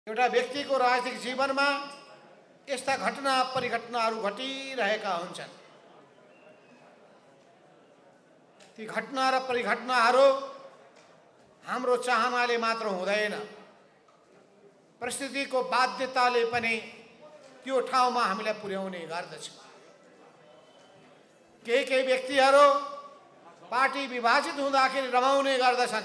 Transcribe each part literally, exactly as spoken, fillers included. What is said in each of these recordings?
एउटा व्यक्तिको राजनीतिक जीवनमा यस्ता घटना परिघटनाहरू घटिरहेका हुन्छन्। ती घटना र परिघटनाहरू हाम्रो चाहनाले मात्र हुँदैन, परिस्थितिको बाध्यताले पनि त्यो ठाउँमा हामीलाई पुर्याउने गर्दछ। केही केही व्यक्तिहरू पार्टी विभाजित हुँदाखेरि रमाउने गर्दछन्।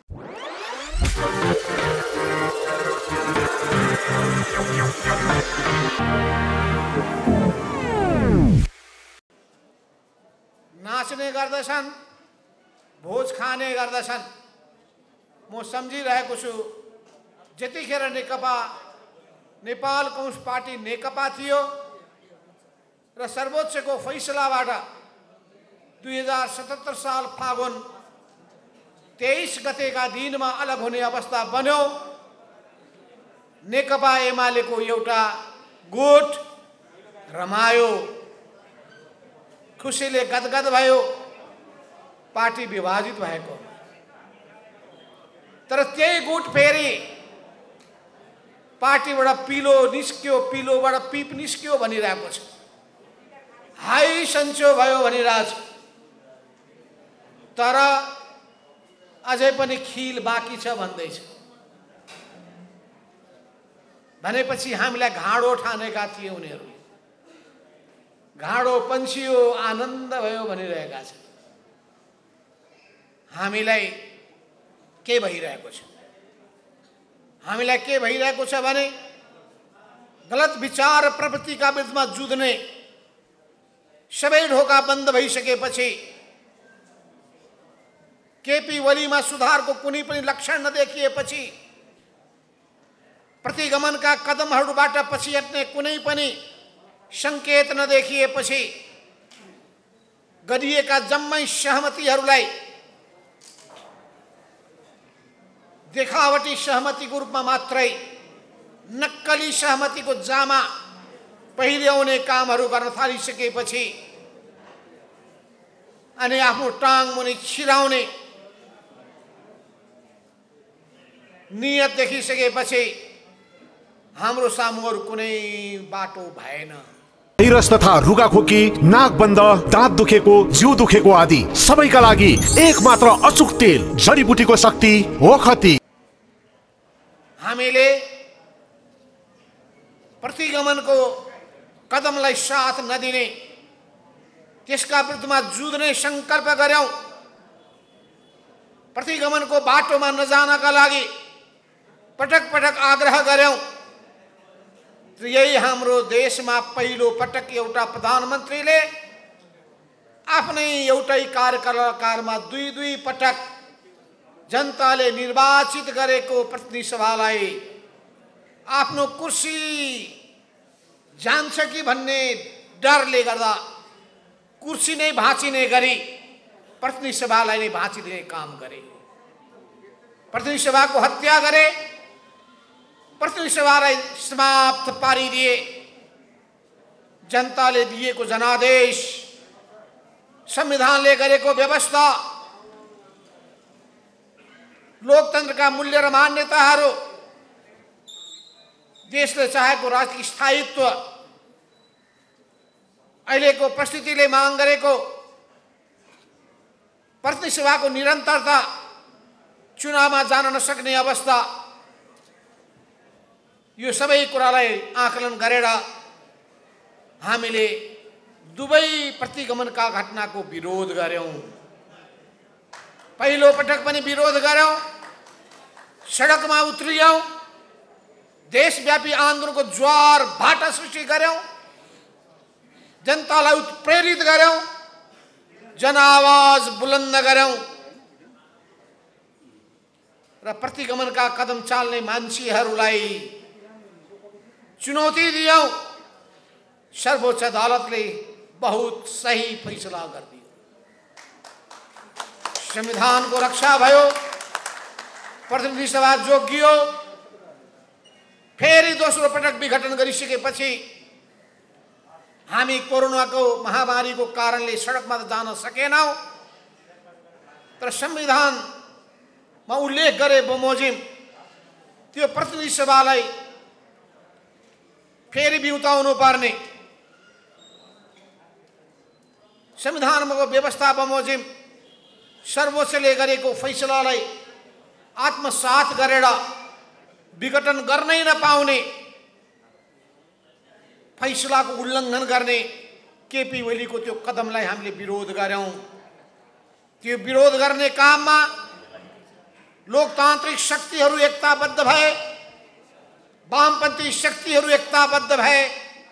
नाच्ने गर्दछन्, भोज खाने गर्दछन्। म सम्झिरहेको छु, जतिखेर नेकपा नेपाल कम्युनिस्ट पार्टी नेकपा थियो र सर्वोच्चको फैसलाबाट दुई हजार सतहत्तर साल फागुन तेईस गतेका दिनमा अलग हुने अवस्था बन्यो। नेकपा एमालेको एउटा गुट रमायो, खुसीले गदगद भयो पार्टी विभाजित भएको। तर त्यही गुट फेरि पार्टीबाट पिलो निस्क्यो, पिलोबाट पिप निस्क्यो भनिरहेको छ, हाई सन्चो भयो भनिरहेछ। तर अझै पनि खिल बाँकी छ भन्दैछ। भनेपछि हामीलाई घाँडो ठानेका थिए उनीहरू। घाँडो पन्सियो, आनन्द भयो भनिरहेका छन्। हामीलाई के भइरहेको छ? हामीलाई के भइरहेको छ भने गलत विचार प्रवृत्तिका विरुद्धमा जुझ्ने सबै ढोका बन्द भइसकेपछि, केपी ओलीमा सुधारको कुनै पनि लक्षण नदेखिएपछि, प्रतिगमनका कदमहरूबाट पछि हट्ने कुनै पनि संकेत नदेखिएपछि, गरिएका जम्मै सहमतिहरूलाई देखावटी सहमतिको रूपमा मात्रै नक्कली सहमतिको जामा पहिर्याउने कामहरू गर्न थालिसकेपछि अनि आफ्नो टाङ मुनि छिराउने नियत देखिसकेपछि हाम्रो सामु अरू कुनै बाटो भएन। भाइरस तथा रुगाखोकी, नाक बन्द, दाँत दुखेको, जिउ दुखेको आदि सबैका लागि एक मात्र अचूक तेल, जडीबुटीको शक्ति ओखती। हामीले प्रतिगमनको कदमलाई साथ नदिने, त्यसका विरुद्धमा जुझ्ने संकल्प गर्यौं। प्रतिगमनको बाटोमा नजानका लागि पटक पटक आग्रह गर्यौं। यही हाम्रो देशमा पहिलो पटक एउटा प्रधानमन्त्रीले आफ्नै एउटै कार्यकालमा दुई दुई पटक जनताले निर्वाचित गरेको प्रतिनिधि सभालाई आफ्नो कुर्सी जान्छ कि भन्ने डरले गर्दा कुर्सी नै भाँचिने गरी प्रतिनिधि सभालाई नै भाँचिदिने काम गरे। प्रतिनिधि सभाको हत्या गरे, प्रतिनिधि सभालाई समाप्त पारिदिए। जनताले दिएको जनादेश, संविधानले गरेको व्यवस्था, लोकतन्त्रका मूल्य र मान्यताहरू, देशले चाहेको राजनीतिक स्थायित्व, अहिलेको परिस्थितिले माग गरेको प्रतिनिधि सभाको निरन्तरता, चुनावमा जान नसक्ने अवस्था, यो सबै कुरालाई आकलन गरेर हामीले दुवै प्रतिगमनका घटनाको विरोध गर्यौं। पहिलो पटक पनि विरोध गर्यौं, सडकमा उत्रियौं, देशव्यापी आन्दोलनको ज्वार भाटा सृष्टि गर्यौं, जनतालाई उत्प्रेरित गर्यौं, जनआवाज बुलन्द गर्यौं र प्रतिगमनका कदम चाल्ने मान्छेहरूलाई चुनौती दियौं। सर्वोच्च अदालतले बहुत सही फैसला गरिदियो। संविधानको रक्षा भयो, प्रतिनिधि सभा जोगियो। फेरि दोस्रो पटक विघटन गरिसकेपछि हामी कोरोनाको महामारीको कारणले सडकमा त जान सकेनौं, तर संविधानमा उल्लेख गरे बमोजिम त्यो प्रतिनिधि सभालाई फेरि बिउताउनु पर्ने, संविधानको व्यवस्था बमोजिम सर्वोच्चले गरेको फैसलालाई आत्मसात गरेर विघटन गर्नै नपाउने, फैसलाको उल्लङ्घन गर्ने केपी ओलीको त्यो कदमलाई हामीले विरोध गर्यौं। त्यो विरोध गर्ने काममा लोकतान्त्रिक शक्तिहरू एकताबद्ध भए, वामपन्थी शक्तिहरू एकताबद्ध भए,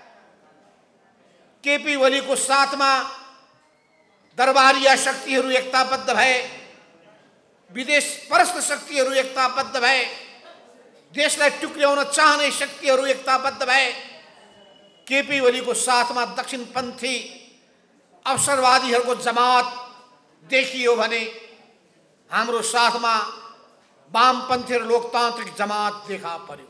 केपी ओलीको साथमा दरबारिया शक्तिहरू एकताबद्ध भए, विदेश परस्त शक्तिहरू एकताबद्ध भए, देशलाई टुक्र्याउन चाहने शक्तिहरू एकताबद्ध भए। केपी ओलीको साथमा दक्षिणपन्थी अवसरवादीहरूको जमात देखियो भने हाम्रो साथमा वामपन्थी र लोकतान्त्रिक जमात देखा पर्यो।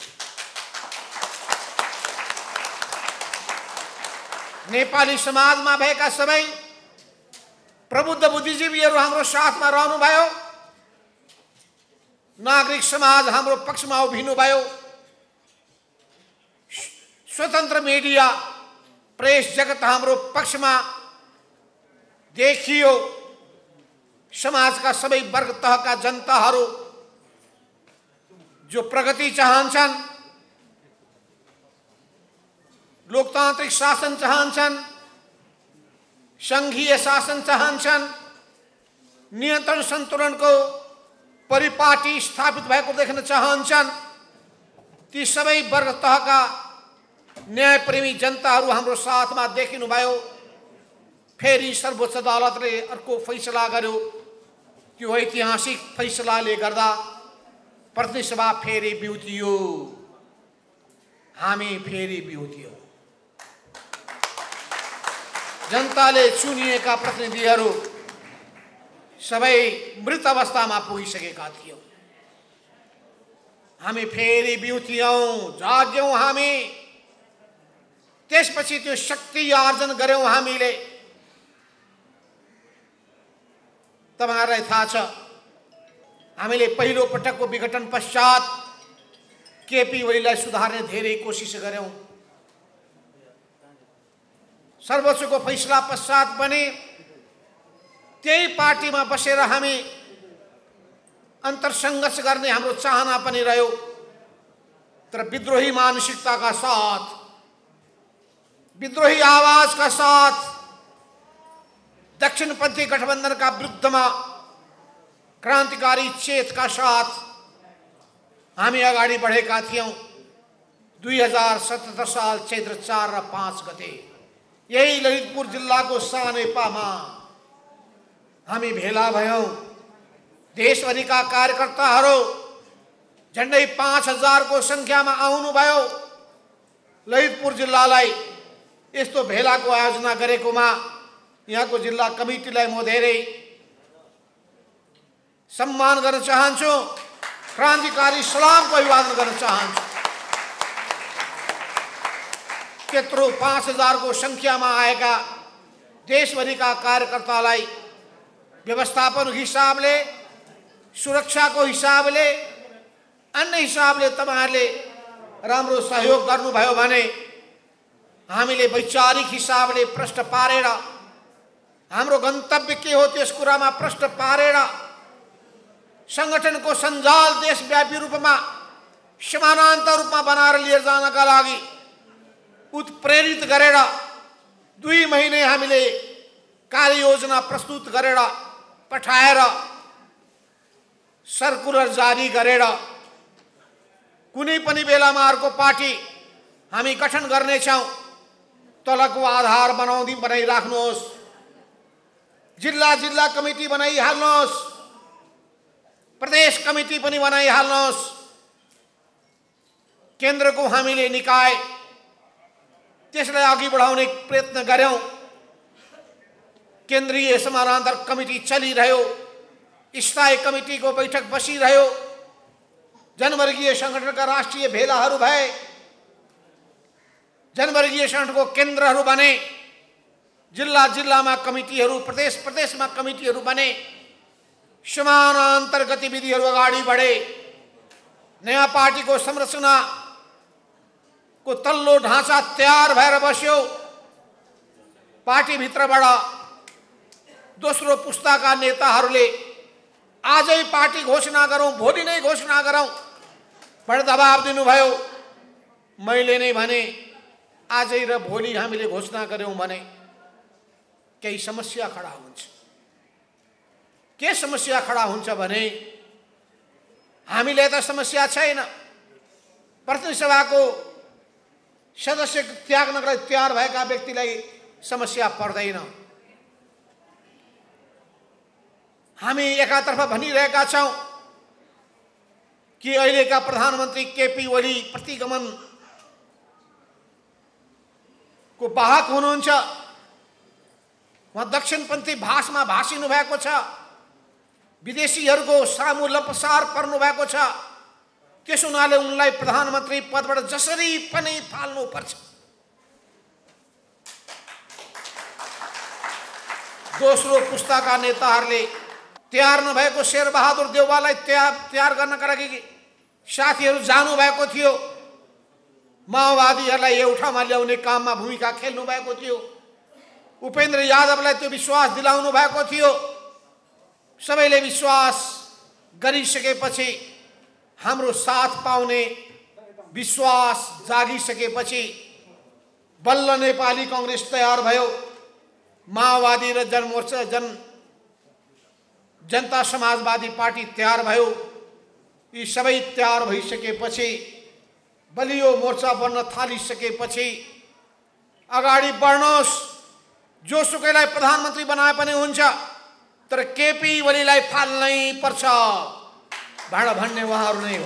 नेपाली समाजमा भएका सबै प्रबुद्ध बुद्धिजीवीहरू हाम्रो साथमा रहनुभयो, नागरिक समाज हाम्रो पक्षमा उभिनुभयो, स्वतन्त्र मिडिया प्रेस जगत हाम्रो पक्षमा देखियो। समाजका सबै वर्ग तहका जनताहरू जो प्रगति चाहन्छन्, लोकतान्त्रिक शासन चाहन्छन्, संघीय शासन चाहन्छन्, नियन्त्रण सन्तुलनको परिपाटी स्थापित भएको देख्न चाहन्छन्, ती सबै वर्ग तहका न्यायप्रेमी जनताहरू हाम्रो साथमा देखिनुभयो। फेरि सर्वोच्च अदालतले अर्को फैसला गर्यो। त्यो ऐतिहासिक फैसलाले गर्दा प्रतिनिधि सभा फेरि बिउतियो, हामी फेरि बिउतियो। जनताले चुनिएका प्रतिनिधिहरू सबै मृत अवस्थामा पुगिसकेका थियौं। हामी फेरि बिउतियौं, जाग्यौं हामी। त्यसपछि त्यो शक्ति आर्जन गर्यौं हामीले। तपाईहरुलाई थाहा छ, हामीले पहिलो पटकको विघटन पश्चात केपी ओलीलाई सुधार्ने धेरै कोसिस गर्यौं। सर्वोच्चको फैसला पश्चात पनि त्यही पार्टीमा बसेर हामी अन्तर्सङ्घर्ष गर्ने हाम्रो चाहना पनि रह्यो। तर विद्रोही मानसिकताका साथ, विद्रोही आवाजका साथ, दक्षिणपन्थी गठबन्धनका विरुद्धमा क्रान्तिकारी चेतका साथ हामी अगाडि बढेका थियौं। दुई हजार सतहत्तर साल चैत्र चार र पाँच गते यही ललितपुर जिल्लाको सानेपामा हामी भेला भयौं। देशभरिका कार्यकर्ताहरू झन्डै पाँच हजार को संख्यामा आउनुभयो। ललितपुर जिल्लालाई यस्तो भेलाको आयोजना गरेकोमा यहाँको जिल्ला कमिटीलाई म धेरै सम्मान गर्न चाहन्छु, क्रान्तिकारी सलामको अभिवादन गर्न चाहन्छु। त्यत्रो पाँच हजार को संख्यामा आएका देशभरिका कार्यकर्तालाई व्यवस्थापन हिसाबले, सुरक्षाको हिसाबले, अन्य हिसाबले तपाईहरुले राम्रो सहयोग गर्नुभयो भने हामीले वैचारिक हिसाबले प्रश्न पारेर, हाम्रो गन्तव्य के हो त्यस कुरामा प्रश्न पारेर संगठनको सञ्जाल देशव्यापी रूपमा समानान्तर रूपमा बनाएर लिएर जानका लागि उत्प्रेरित गरेर दुई महिने हामीले कार्ययोजना प्रस्तुत गरेर पठाएर सर्कुलर जारी गरेर कुनै पनि बेलामा अर्को पार्टी हामी गठन गर्नेछौं, तलको आधार बनाउँदै बनाइराख्नुहोस्, जिल्ला जिल्ला कमिटी बनाइहाल्नुहोस्, प्रदेश कमिटी पनि बनाइहाल्नुहोस्। केन्द्रको हामीले निकाय त्यसलाई अघि बढाउने प्रयत्न गर्यौं। केन्द्रीय समानान्तर कमिटी चलिरह्यो, स्थायी कमिटीको बैठक बसिरह्यो, जनवर्गीय संगठनका राष्ट्रिय भेलाहरू भए, जनवर्गीय संगठनको केन्द्रहरू बने, जिल्ला जिल्लामा कमिटीहरू, प्रदेश प्रदेशमा कमिटीहरू बने, समानान्तर गतिविधिहरू अगाडि बढे। नयाँ पार्टीको संरचना को को तल्लो ढाँचा तयार भएर बस्यो। पार्टीभित्रबाट दोस्रो पुस्ताका नेताहरूले आजै पार्टी घोषणा गरौँ, भोलि नै घोषणा गरौँ भनेर दबाब दिनुभयो। मैले नै भने आजै र भोलि हामीले घोषणा गर्यौँ भने केही समस्या खडा हुन्छ। के समस्या खडा हुन्छ भने हामीले त समस्या छैन, प्रतिनिधि सभाको सदस्य त्याग्नका लागि तयार भएका व्यक्तिलाई समस्या पर्दैन। हामी एकातर्फ भनिरहेका छौँ कि अहिलेका प्रधानमन्त्री केपी ओली प्रतिगमन को वाहक हुनुहुन्छ। उहाँ दक्षिणपन्थी भाषमा भाषिनु भएको छ, विदेशीहरूको सामु लपसार पर्नु भएको छ। त्यस हुनाले उनलाई प्रधानमन्त्री पदबाट जसरी पनि फाल्नुपर्छ। दोस्रो पुस्ताका नेताहरूले तयार नभएको शेरबहादुर देउवालाई तयार तयार गर्नका लागि साथीहरू जानुभएको थियो। माओवादीहरूलाई एउटामा ल्याउने काममा भूमिका खेल्नु भएको थियो। उपेन्द्र यादवलाई त्यो विश्वास दिलाउनु भएको थियो। सबैले विश्वास गरिसकेपछि, हाम्रो साथ पाउने विश्वास जागिसकेपछि बल्ल नेपाली कांग्रेस तयार भयो। माओवादी र जनमोर्चा जन जनता समाजवादी पार्टी तयार भयो। यी सबै तयार भइसकेपछि, बलियो मोर्चा बन्न थालिसकेपछि अगाडि बढ्नुहोस्। जोसुकैलाई प्रधानमन्त्री बनाए पनि हुन्छ, तर केपी ओलीलाई फाल्नै पर्छ भनेर भन्ने उहाँहरू नै हो,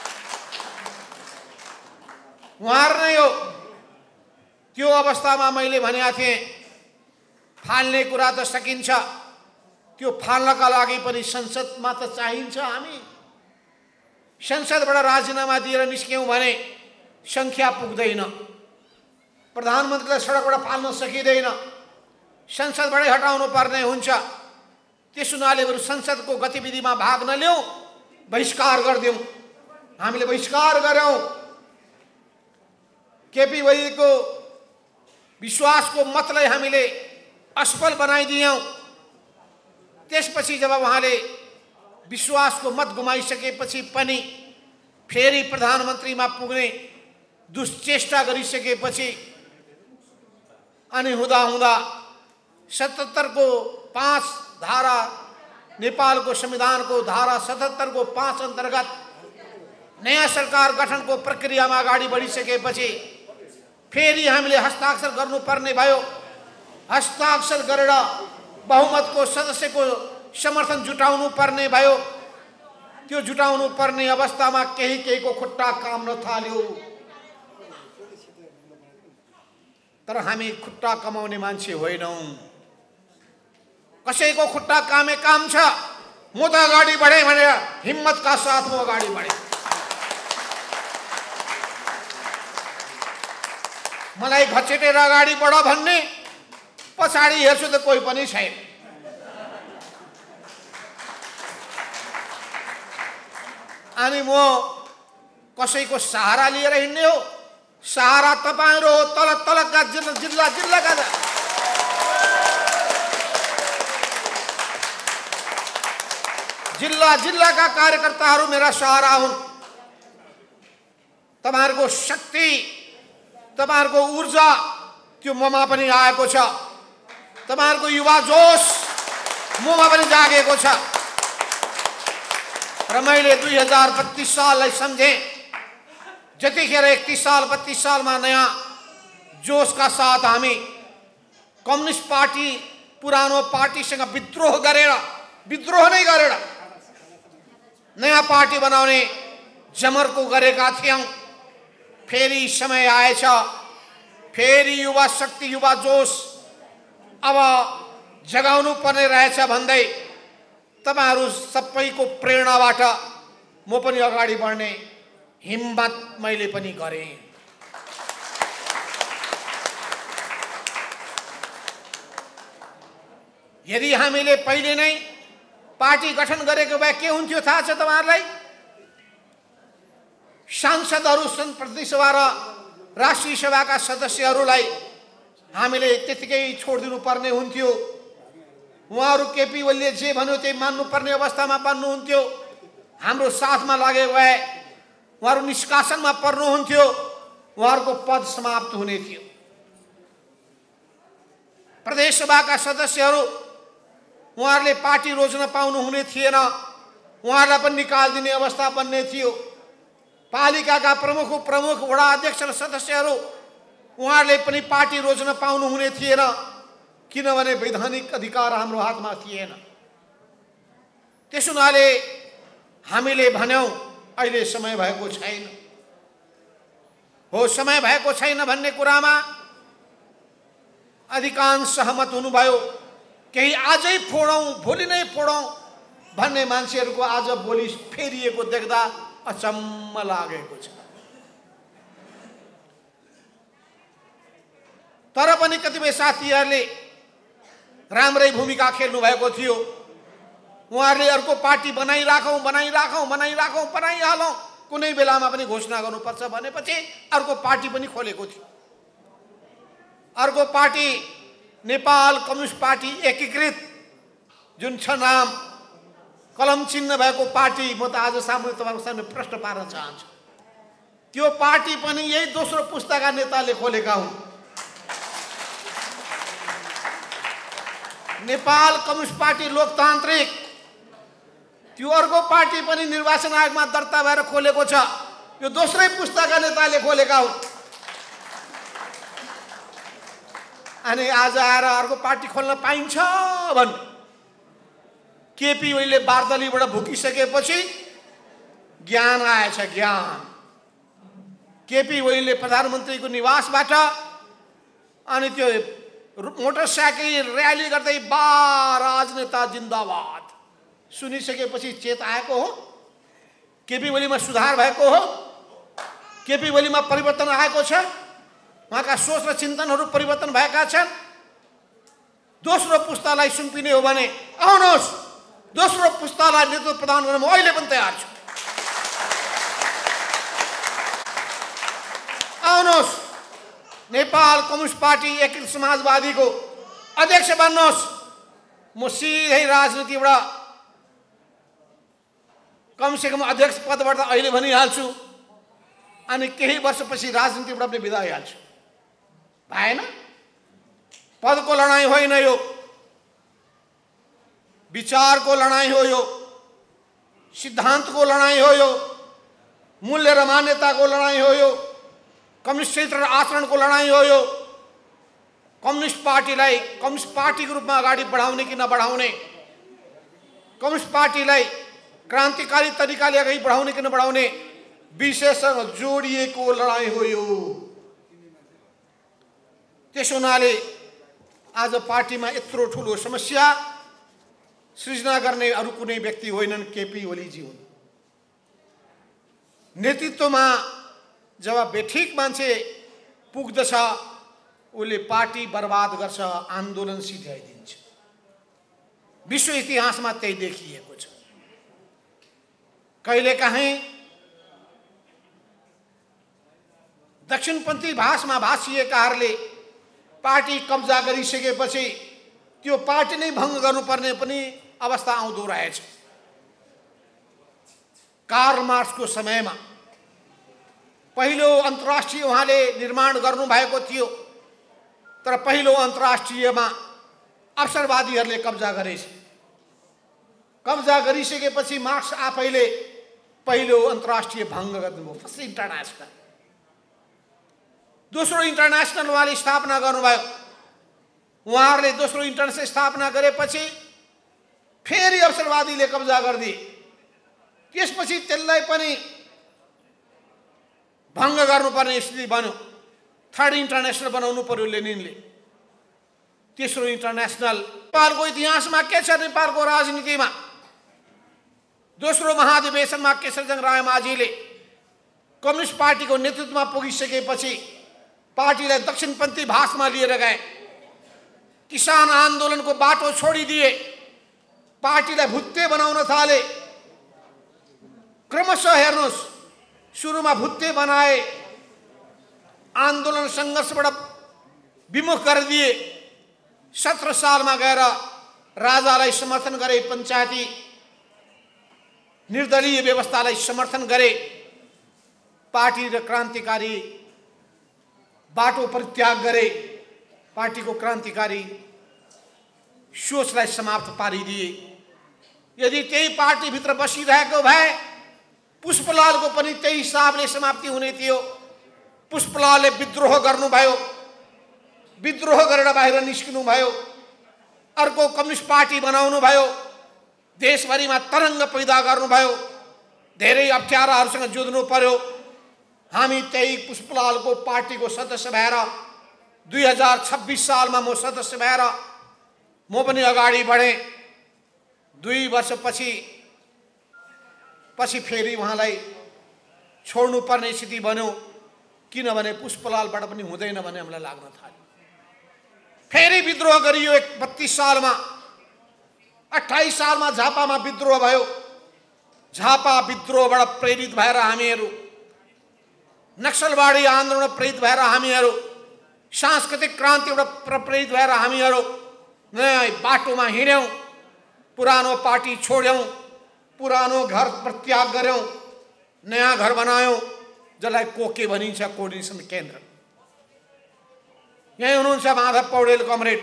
उहाँहरू नै हो। त्यो अवस्थामा मैले भनेको थिएँ फाल्ने कुरा त सकिन्छ, त्यो फाल्नका लागि पनि संसदमा त चाहिन्छ। हामी संसदबाट राजीनामा दिएर निस्क्यौँ भने संख्या पुग्दैन। प्रधानमन्त्रीलाई सडकबाट फाल्न सकिँदैन, संसदबाटै हटाउनु पर्ने हुन्छ। त्यस हुनाले बरु संसदको गतिविधिमा भाग नलिउँ, बहिष्कार गरिदिउँ। हामीले बहिष्कार गर्यौँ। केपी ओलीको विश्वासको मतलाई हामीले असफल बनाइदियौँ। त्यसपछि जब उहाँले विश्वासको मत गुमाइसकेपछि पनि फेरि प्रधानमन्त्रीमा पुग्ने दुश्चेष्टा गरिसकेपछि अनि हुँदा हुँदा सतहत्तर को पाँच धारा, नेपालको संविधानको धारा सतहत्तर को पाँच अन्तर्गत नयाँ सरकार गठनको प्रक्रियामा अगाडि बढिसकेपछि फेरि हामीले हस्ताक्षर गर्नुपर्ने भयो। हस्ताक्षर गरेर बहुमतको सदस्यको समर्थन जुटाउनु पर्ने भयो। त्यो जुटाउनु पर्ने अवस्थामा केही केहीको खुट्टा काम्न थाल्यो। तर हामी खुट्टा कमाउने मान्छे होइनौँ। कसैको खुट्टा कामे काम छ, म त अगाडि बढेँ भनेर हिम्मतका साथ म अगाडि बढेँ। मलाई घचेटेर अगाडि बढ भन्ने पछाडि हेर्छु त कोही पनि छैन। अनि म कसैको सहारा लिएर हिँड्ने हो? सहारा तपाईहरु हो, तल तलका जिल्ला जिल्ला जिल्लाका जिल्ला जिल्लाका कार्यकर्ताहरू मेरा सहारा हुन्। तपाईहरुको शक्ति, तपाईहरुको ऊर्जा त्यो ममा पनि आएको छ। तपाईहरुको युवा जोश ममा पनि जागेको छ। र मैले दुई हजार बत्तीस साललाई सम्झेँ। जतिखेर एकतीस साल बत्तीस सालमा नयाँ जोशका साथ हामी कम्युनिस्ट पार्टी पुरानो पार्टीसँग विद्रोह गरेर विद्रोह नै गरेर नयाँ पार्टी बनाउने जमर्को गरेका थियौं। फेरि समय आएछ, फेरि युवा शक्ति युवा जोश अब जगाउनु पर्ने रहेछ भन्दै तपाईहरु सबैको प्रेरणाबाट म पनि अगाडि बढ्ने हिम्मत मैले पनि गरेँ। यदि हामीले पहिले नै पार्टी गठन गरेको भए के हुन्थ्यो थाहा छ तपाईहरुलाई? सांसदहरु प्रतिनिधि सभा र राष्ट्रिय सभाका सदस्यहरूलाई हामीले त्यतिकै छोडिदिनु पर्ने हुन्थ्यो। उहाँहरू केपी ओलीले जे भन्यो त्यही मान्नुपर्ने अवस्थामा बन्नुहुन्थ्यो। हाम्रो साथमा लागे भए उहाँहरू निष्कासनमा पर्नुहुन्थ्यो, उहाँहरूको पद समाप्त हुने थियो। प्रदेश सभाका सदस्यहरू उहाँहरूले पार्टी रोज्न पाउनु हुने थिएन, उहाँहरूलाई पनि निकालिदिने अवस्था बन्ने थियो। पालिकाका प्रमुख प्रमुख वडा अध्यक्ष र सदस्यहरू उहाँहरूले पनि पार्टी रोज्न पाउनु हुने थिएन, किनभने वैधानिक अधिकार हाम्रो हातमा थिएन। त्यसो हुनाले हामीले भन्यौं अहिले समय भएको छैन। हो, समय भएको छैन भन्ने कुरामा अधिकांश सहमत हुनुभयो। केही आजै फोडौं भोलि नै फोडौं भन्ने मान्छेहरूको आज बोली फेरिएको देख्दा अचम्म लागेको छ। तर पनि कतिपय साथीहरूले राम्रै भूमिका खेल्नु भएको थियो। उहाँहरूले अर्को पार्टी बनाइराखौँ बनाइराखौँ बनाइराखौँ बनाइहालौँ, कुनै बेलामा पनि घोषणा गर्नुपर्छ भनेपछि अर्को पार्टी पनि खोलेको थियो। अर्को पार्टी नेपाल कम्युनिस्ट पार्टी एकीकृत, जुन छ नाम, कलम चिन्ह भएको पार्टी, म त आज सामने तपाईँको सामने प्रश्न पार्न चाहन्छु। त्यो पार्टी पनि यही दोस्रो पुस्ताका नेताले खोलेका हुन्। नेपाल कम्युनिस्ट पार्टी लोकतान्त्रिक, त्यो अर्को पार्टी पनि निर्वाचन आयोगमा दर्ता भएर खोलेको छ, यो दोस्रै पुस्ताका नेताले खोलेका हुन्। अनि आज आएर अर्को पार्टी खोल्न पाइन्छ भन्ने केपी ओलीले बार्दलीबाट भुकिसकेपछि ज्ञान आएछ। ज्ञान केपी ओलीले प्रधानमन्त्रीको निवासबाट अनि त्यो मोटरसाइकल र्याली गर्दै बा राजनेता जिन्दाबाद सुनिसकेपछि चेत आएको हो। केपी ओलीमा सुधार भएको हो, केपी ओलीमा परिवर्तन आएको छ, उहाँका सोच र चिन्तनहरू परिवर्तन भएका छन्। दोस्रो पुस्तालाई सुम्पिने हो भने आउनुहोस्, दोस्रो पुस्तालाई नेतृत्व प्रदान गर्न म अहिले पनि तयार छु। आउनुहोस्, नेपाल कम्युनिस्ट पार्टी एकीकृत समाजवादीको अध्यक्ष बन्नुहोस्। म सिधै राजनीतिबाट कमसेकम अध्यक्ष पदबाट अहिले भनिहाल्छु, अनि केही वर्षपछि राजनीतिबाट पनि बिदा भइहाल्छु। भएन, पदको लडाईँ होइन यो, विचारको लडाईँ हो यो, सिद्धान्तको लडाईँ हो यो, मूल्य र मान्यताको लडाईँ हो यो, कम्युनिस्ट चरित्र र आचरणको लडाईँ हो यो। कम्युनिस्ट पार्टीलाई कम्युनिस्ट पार्टीको रूपमा अगाडि बढाउने कि नबढाउने, कम्युनिस्ट पार्टीलाई क्रान्तिकारी तरिकाले अगाडि बढाउने कि नबढाउने विषयसँग जोडिएको लडाईँ हो यो। त्यसो हुनाले आज पार्टीमा यत्रो ठुलो समस्या सृजना गर्ने अरू कुनै व्यक्ति होइनन्, केपी ओलीजी हुन्। नेतृत्वमा जब बेठिक मान्छे पुग्दछ उसले पार्टी बर्बाद गर्छ, आन्दोलन सिध्याइदिन्छ। विश्व इतिहासमा त्यही देखिएको छ। कहिलेकाहीँ दक्षिणपन्थी भाषामा भाषिएकाहरूले पार्टी कब्जा गरिसकेपछि त्यो पार्टी नै भङ्ग गर्नुपर्ने पनि अवस्था आउँदो रहेछ। कार्ल मार्क्सको समयमा पहिलो अन्तर्राष्ट्रिय उहाँले निर्माण गर्नुभएको थियो, तर पहिलो अन्तर्राष्ट्रियमा अवसरवादीहरूले कब्जा गरेछ। कब्जा गरिसकेपछि मार्क्स आफैले पहिलो अन्तर्राष्ट्रिय भङ्ग गर्नुभयो, फर्स्ट इन्टरनेसनल। दोस्रो इन्टरनेसनल उहाँले स्थापना गर्नुभयो। उहाँहरूले दोस्रो इन्टरनेसनल स्थापना गरेपछि फेरि अवसरवादीले कब्जा गरिदिए। त्यसपछि त्यसलाई पनि भङ्ग गर्नुपर्ने स्थिति बन्यो। थर्ड इन्टरनेसनल बनाउनु पर्यो लेनिनले। तेस्रो इन्टरनेसनल नेपालको इतिहासमा के छ, नेपालको राजनीतिमा दोस्रो महाधिवेशनमा केशरजंग रायमाझीले कम्युनिस्ट पार्टीको नेतृत्वमा पुगिसकेपछि पार्टीलाई दक्षिणपन्थी भाषामा लिएर गए, किसान आन्दोलनको बाटो छोडिदिए, पार्टीलाई भुत्ते बनाउन थाले। क्रमशः हेर्नुहोस्, सुरुमा भुत्ते बनाए, आन्दोलन सङ्घर्षबाट विमुख गरिदिए। सत्र सालमा गएर राजालाई समर्थन गरे, पञ्चायती निर्दलीय व्यवस्थालाई समर्थन गरे, पार्टी र क्रान्तिकारी बाटो परित्याग गरे, पार्टीको क्रान्तिकारी सोचलाई समाप्त पारिदिए। यदि त्यही पार्टीभित्र बसिरहेको भए पुष्पलालको पनि त्यही हिसाबले समाप्ति हुने थियो। पुष्पलालले विद्रोह गर्नुभयो, विद्रोह गरेर बाहिर निस्किनु भयो, अर्को कम्युनिस्ट पार्टी बनाउनु भयो, देशभरिमा तरङ्ग पैदा गर्नुभयो, धेरै अप्ठ्याराहरूसँग जुझ्नु पर्यो। हामी त्यही पुष्पलालको पार्टीको सदस्य भएर दुई हजार छब्बिस सालमा म सदस्य भएर म पनि अगाडि बढेँ। दुई वर्षपछि पछि फेरि उहाँलाई छोड्नुपर्ने स्थिति बन्यो, किनभने पुष्पलालबाट पनि हुँदैन भन्ने हामीलाई लाग्न थाल्यो। फेरि विद्रोह गरियो एक बत्तीस सालमा। अट्ठाइस सालमा झापामा विद्रोह भयो। झापा विद्रोहबाट प्रेरित भएर हामीहरू, नक्सलवादी आन्दोलनबाट प्रेरित भएर हामीहरू, सांस्कृतिक क्रान्तिबाट प्रेरित भएर हामीहरू नयाँ बाटोमा हिँड्यौँ, पुरानो पार्टी छोड्यौँ, पुरानो घर परित्याग गऱ्यौँ, नयाँ घर बनायौँ जसलाई कोके भनिन्छ, कोर्डिनेसन केन्द्र। यहीँ हुनुहुन्छ माधव पौडेल कमरेड।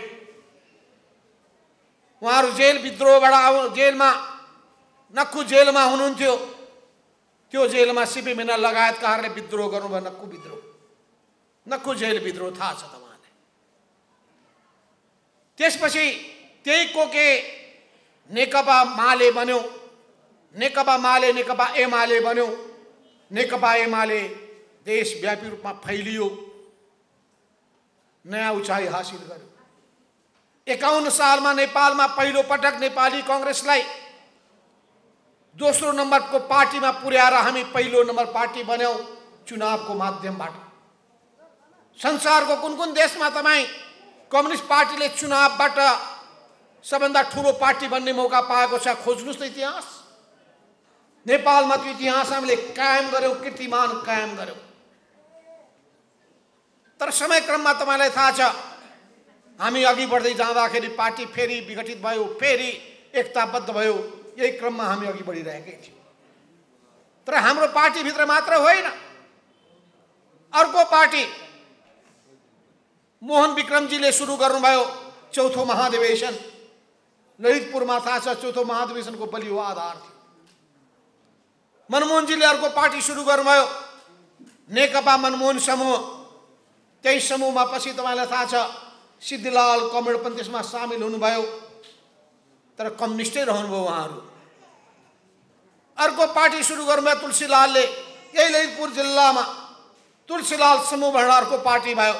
उहाँहरू जेल विद्रोहबाट आउ जेलमा नक्कु जेलमा हुनुहुन्थ्यो। त्यो जेलमा सिपी मीना लगायतकाहरूले विद्रोह गर्नुभयो, नक्कु विद्रोह, नक्कु जेल विद्रोह थाहा छ तपाईँलाई। त्यसपछि त्यही कोके नेकपा माले बन्यो, नेकपा माले नेकपा एमाले बन्यो। नेकपा एमाले देशव्यापी रूपमा फैलियो, नयाँ उचाइ हासिल गर्यो। एकाउन्न सालमा नेपालमा पहिलो पटक नेपाली कांग्रेसलाई दोस्रो नम्बरको पार्टीमा पुर्याएर हामी पहिलो नम्बर पार्टी बन्यौँ चुनावको माध्यमबाट। संसारको कुन कुन देशमा तपाईँ कम्युनिस्ट पार्टीले चुनावबाट सबभन्दा ठुलो पार्टी बन्ने मौका पाएको छ? खोज्नुहोस् न इतिहास। नेपालमा त्यो इतिहास हामीले कायम गर्यौँ, कीर्तिमान कायम गर्यौँ। तर समयक्रममा तपाईँलाई थाहा छ, हामी अघि बढ्दै जाँदाखेरि पार्टी फेरि विघटित भयो, फेरि एकताबद्ध भयो। यही क्रममा हामी अघि बढिरहेकै थियौँ। तर हाम्रो पार्टीभित्र मात्र होइन, अर्को पार्टी मोहन विक्रमजीले सुरु गर्नुभयो चौथो महाधिवेशन। ललितपुरमा थाहा छ चौथो महाधिवेशनको बलियो आधार थियो। मनमोहनजीले अर्को पार्टी सुरु गर्नुभयो, नेकपा मनमोहन समूह। त्यही समूहमा पछि तपाईँलाई थाहा छ सिद्धिलाल कमरेड पनि त्यसमा सामेल हुनुभयो, तर कम्युनिस्टै रहनुभयो उहाँहरू। अर्को पार्टी सुरु गर्नुभयो तुलसीलालले, यही ललितपुर जिल्लामा तुलसीलाल समूह भनेर अर्को पार्टी भयो।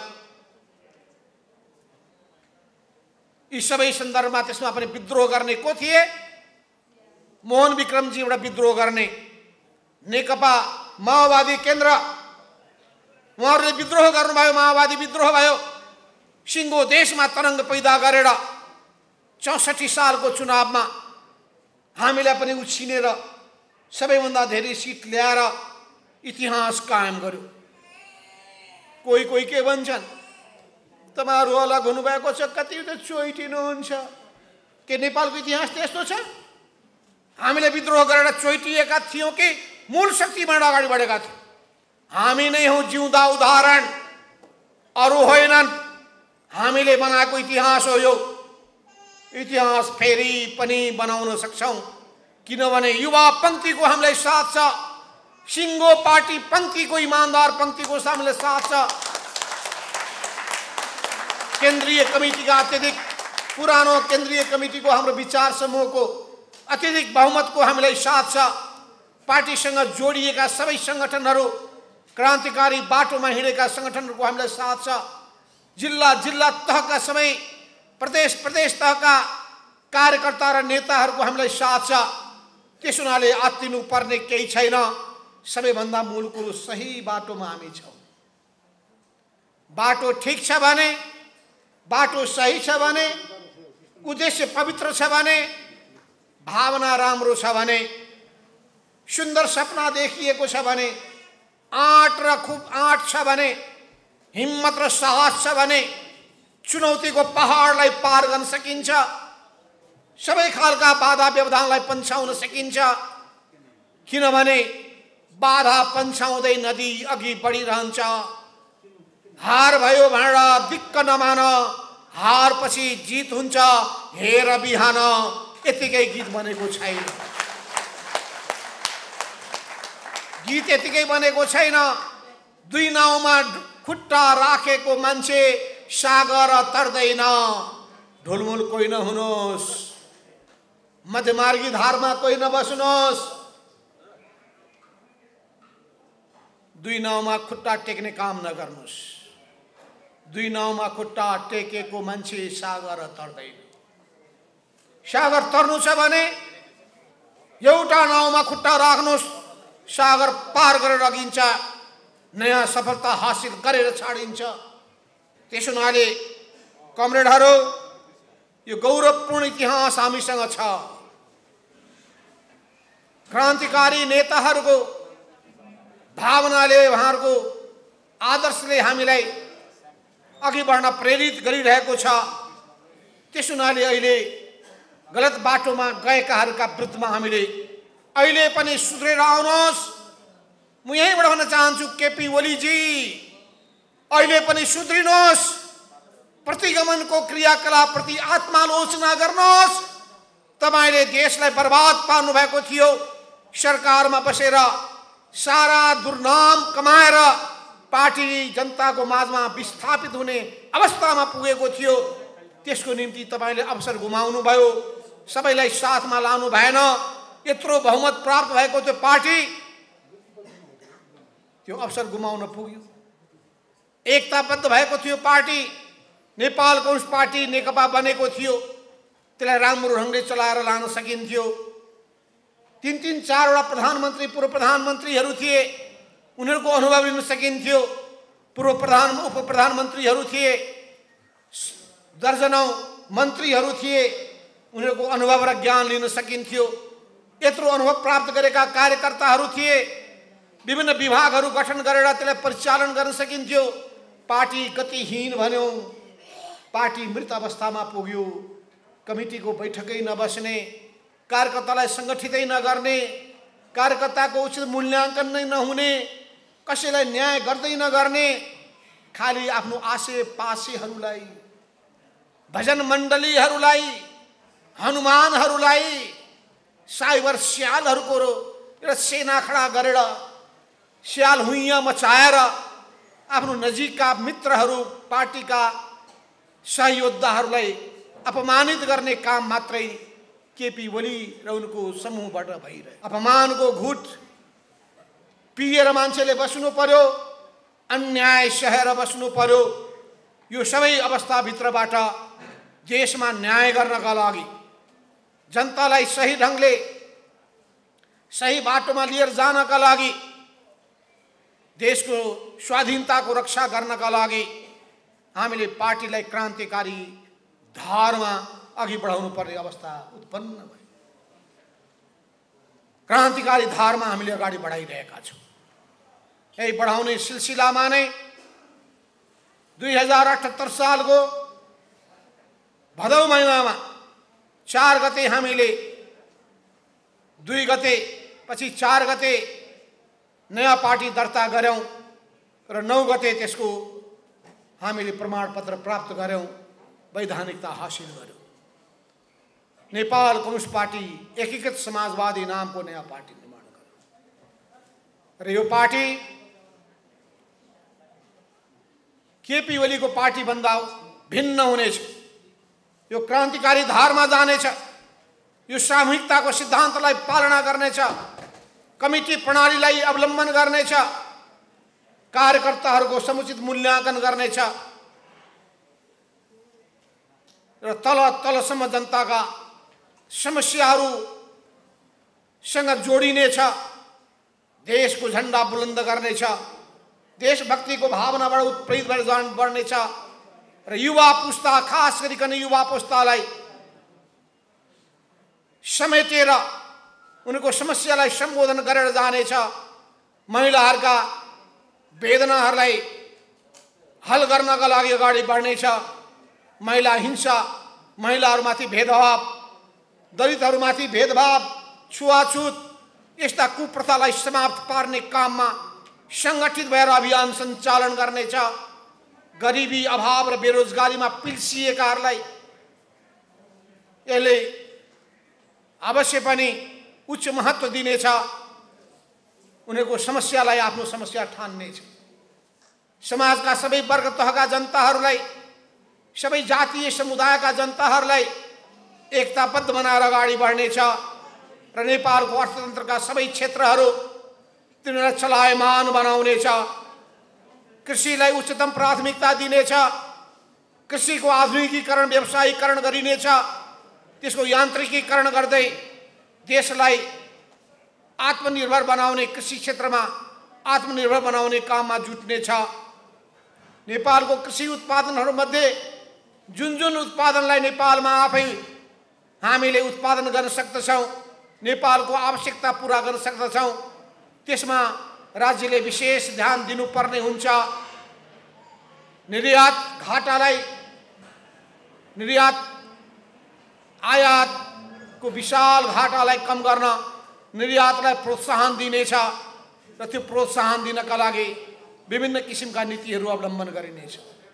यी सबै सन्दर्भमा त्यसमा पनि विद्रोह गर्ने को थिए? मोहन विक्रमजी एउटा विद्रोह गर्ने, नेकपा माओवादी केन्द्र, उहाँहरूले विद्रोह गर्नुभयो, माओवादी विद्रोह भयो। सिङ्गो देशमा तरङ्ग पैदा गरेर चौसठी सालको चुनावमा हामीलाई पनि उछिनेर सबैभन्दा धेरै सिट ल्याएर इतिहास कायम गर्यो। कोही कोही के भन्छन्, तपाईँहरू अलग हुनुभएको छ, कति त चोइटिनुहुन्छ। के नेपालको इतिहास त्यस्तो छ? हामीले विद्रोह गरेर चोइटिएका थियौँ कि मूल शक्ति भनेर अगाडि बढेका थियौँ? हामी नै हौँ जिउँदा उदाहरण, अरू होइनन्। हामीले बनाएको इतिहास हो यो। इतिहास फेरि पनि बनाउन सक्छौँ, किनभने युवा पङ्क्तिको हामीलाई साथ छ, सिङ्गो पार्टी पङ्क्तिको, इमान्दार पङ्क्तिको हामीलाई साथ छ। केन्द्रीय कमिटीका अत्यधिक पुरानो केन्द्रीय कमिटीको हाम्रो विचार समूहको अत्यधिक बहुमतको हामीलाई साथ छ। पार्टीसँग जोडिएका सबै सङ्गठनहरू, क्रान्तिकारी बाटोमा हिँडेका सङ्गठनहरूको हामीलाई साथ छ। जिल्ला जिल्ला तहका सबै प्रदेश प्रदेश तहका कार्यकर्ता र नेताहरूको हामीलाई साथ छ। त्यस हुनाले आत्तिनु पर्ने केही छैन। सबैभन्दा मूल कुरो सही बाटोमा हामी छौँ। बाटो ठिक छ भने, बाटो सही छ भने, उद्देश्य पवित्र छ भने, भावना राम्रो छ भने, सुन्दर सपना देखिएको छ भने, आँट र खुब आँट छ भने, हिम्मत र साहस छ भने चुनौतीको पहाडलाई पार गर्न सकिन्छ। सबै खालका बाधा व्यवधानलाई पन्छाउन सकिन्छ, किनभने बाधा पन्छाउँदै नदी अघि बढिरहन्छ। हार भयो भनेर दिक्क नमान, हार पछि जित हुन्छ, हेर बिहान। यतिकै गीत बनेको छैन, गीत यतिकै बनेको छैन। दुई नाउँमा खुट्टा राखेको मान्छे सागर तर्दैन। ढुलमुल कोही नहुनुहोस्, मध्यमार्गी धारमा कोही नबस्नुहोस्। दुई नाउँमा खुट्टा टेक्ने काम नगर्नुहोस्। दुई नाउँमा खुट्टा टेकेको मान्छे सागर तर्दैन। सागर तर्नु छ भने एउटा नाउँमा खुट्टा राख्नुहोस्, सागर पार गरेर अगिन्छ, नयाँ सफलता हासिल गरेर छाडिन्छ। त्यसो हुनाले कमरेडहरू, यो गौरवपूर्ण इतिहास हामीसँग छ। क्रान्तिकारी नेताहरूको भावनाले, उहाँहरूको आदर्शले हामीलाई अघि बढ्न प्रेरित गरिरहेको छ। त्यसो हुनाले अहिले गलत बाटोमा गएकाहरूका विरुद्धमा हामीले अहिले पनि सुध्रेर आउनुहोस्। म यहीँबाट भन्न चाहन्छु, केपी ओलीजी अहिले पनि सुध्रिनुहोस्। प्रतिगमनको क्रियाकलापप्रति आत्मालोचना गर्नुहोस्। तपाईले देशलाई बर्बाद पार्नु भएको थियो। सरकारमा बसेर सारा दुर्नाम कमाएर पार्टी जनताको माझमा विस्थापित हुने अवस्थामा पुगेको थियो। त्यसको निम्ति तपाईले अवसर गुमाउनु भयो, सबैलाई साथमा लानु भएन। यत्रो बहुमत प्राप्त भएको त्यो पार्टी त्यो अवसर गुमाउन पुग्यो। एकताबद्ध भएको थियो party, Nepal communist party Nekapa बनेको थियो। त्यसलाई राम्रो ढङ्गले चलाएर लान सकिन्थ्यो। तीन तीन चारवटा प्रधानमन्त्री, पूर्व प्रधानमन्त्रीहरू थिए, उनीहरूको अनुभव लिन सकिन्थ्यो। पूर्व प्रधान उप प्रधानमन्त्रीहरू थिए, दर्जनौं मन्त्रीहरू थिए, उनीहरूको अनुभव र ज्ञान लिन सकिन्थ्यो। यत्रो अनुभव प्राप्त गरेका कार्यकर्ताहरू थिए, विभिन्न विभागहरू गठन गरेर त्यसलाई परिचालन गर्न सकिन्थ्यो। पार्टी गतिहीन भन्यो, पार्टी मृत अवस्थामा पुग्यो। कमिटीको बैठकै नबस्ने, कार्यकर्तालाई सङ्गठितै नगर्ने, कार्यकर्ताको उचित मूल्याङ्कन नै नहुने, कसैलाई न्याय गर्दै नगर्ने, खालि आफ्नो आशे पासेहरूलाई, भजन मण्डलीहरूलाई, हनुमानहरूलाई, साइबर स्यालहरूको एउटा सेना खडा गरेर स्याल हुइया मचाएर आफ्नो नजिकका मित्रहरू, पार्टीका सहयोद्धाहरूलाई अपमानित गर्ने काम मात्रै केपी ओली र उनको समूहबाट भइरह्यो। अपमानको घुट पिएर मान्छेले बस्नु पर्यो, अन्याय सहेर बस्नु पर्यो। यो सबै अवस्थाभित्रबाट देशमा न्याय गर्नका लागि, जनतालाई सही ढङ्गले सही बाटोमा लिएर जानका लागि, देशको स्वाधीनताको रक्षा गर्नका लागि हामीले पार्टीलाई क्रान्तिकारी धारमा अघि बढाउनु पर्ने अवस्था उत्पन्न भयो। क्रान्तिकारी धारमा हामीले अगाडि बढाइरहेका छौँ। यही बढाउने सिलसिलामा नै दुई हजार अठहत्तर सालको भदौ महिनामा चार गते हामीले, दुई गते पछि चार गते नयाँ पार्टी दर्ता गऱ्यौँ र नौ गते त्यसको हामीले प्रमाणपत्र प्राप्त गऱ्यौँ, वैधानिकता हासिल गर्यौँ। नेपाल कम्युनिस्ट पार्टी एकीकृत समाजवादी नामको नयाँ पार्टी निर्माण गर्यो र यो पार्टी केपी ओलीको पार्टी भन्दा भिन्न हुनेछ। यो क्रान्तिकारी धारमा जानेछ। यो सामूहिकताको सिद्धान्तलाई पालना गर्नेछ। कमिटी प्रणालीलाई अवलम्बन गर्नेछ। कार्यकर्ताहरूको समुचित मूल्याङ्कन गर्नेछ र तल तलसम्म जनताका समस्याहरूसँग जोडिनेछ। देशको झन्डा बुलन्द गर्नेछ। देशभक्तिको भावनाबाट उत्प्रेरित भएर जान बढ्नेछ र युवा पुस्ता, खास गरिकन युवा पुस्तालाई समेटेर उनको समस्यालाई सम्बोधन गरेर जानेछ। महिलाहरूका वेदनाहरूलाई हल गर्नका लागि अगाडि बढ्नेछ। महिला हिंसा, महिलाहरूमाथि भेदभाव, दलितहरूमाथि भेदभाव, छुवाछुत यस्ता कुप्रथालाई समाप्त पार्ने काममा सङ्गठित भएर अभियान सञ्चालन गर्नेछ। गरिबी, अभाव र बेरोजगारीमा पिल्सिएकाहरूलाई यसले अवश्य पनि उच्च महत्त्व दिनेछ। उनीहरूको समस्यालाई आफ्नो समस्या ठान्नेछ। समाजका सबै वर्ग तहका जनताहरूलाई, सबै जातीय समुदायका जनताहरूलाई एकताबद्ध बनाएर अगाडि बढ्नेछ र नेपालको अर्थतन्त्रका सबै क्षेत्रहरू तिनीहरूलाई चलायमान बनाउनेछ। कृषिलाई उच्चतम प्राथमिकता दिनेछ। कृषिको आधुनिकीकरण, व्यवसायीकरण गरिनेछ। त्यसको यान्त्रिकीकरण गर्दै देशलाई आत्मनिर्भर बनाउने, कृषि क्षेत्रमा आत्मनिर्भर बनाउने काममा जुट्नेछ। नेपालको कृषि उत्पादनहरूमध्ये जुन जुन उत्पादनलाई नेपालमा आफै हामीले उत्पादन गर्न सक्दछौँ, नेपालको आवश्यकता पुरा गर्न सक्दछौँ, त्यसमा राज्यले विशेष ध्यान दिनुपर्ने हुन्छ। निर्यात घाटालाई, निर्यात आयातको विशाल घाटालाई कम गर्न निर्यातलाई प्रोत्साहन दिनेछ र त्यो प्रोत्साहन दिनका लागि विभिन्न किसिमका नीतिहरू अवलम्बन गरिनेछ।